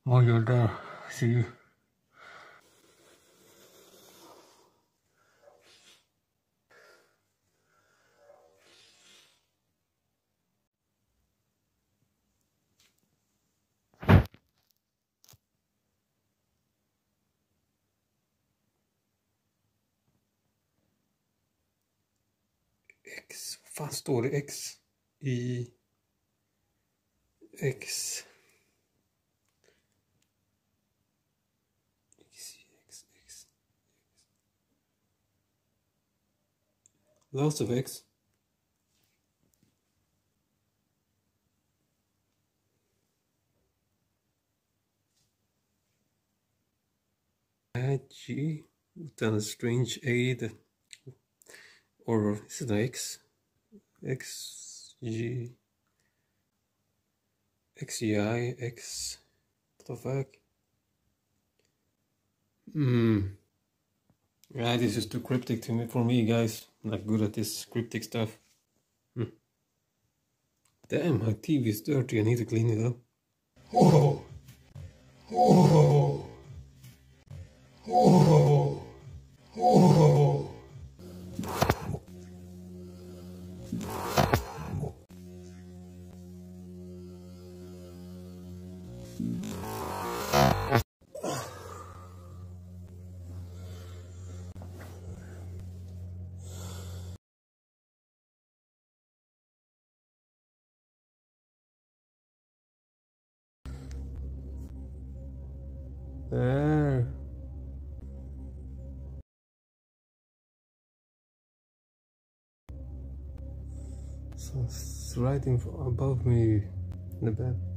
Oh, you're there. See you. X, vad fan står det? X i X X. Lots of X. G, utan strange aid, or is it X? X, G, X, E, I, X, what the fuck? Yeah, this is too cryptic for me, guys. I'm not good at this cryptic stuff. Damn, my TV is dirty, I need to clean it up. Oh! Oh! Oh! Oh! There. So it's right above me in the bed.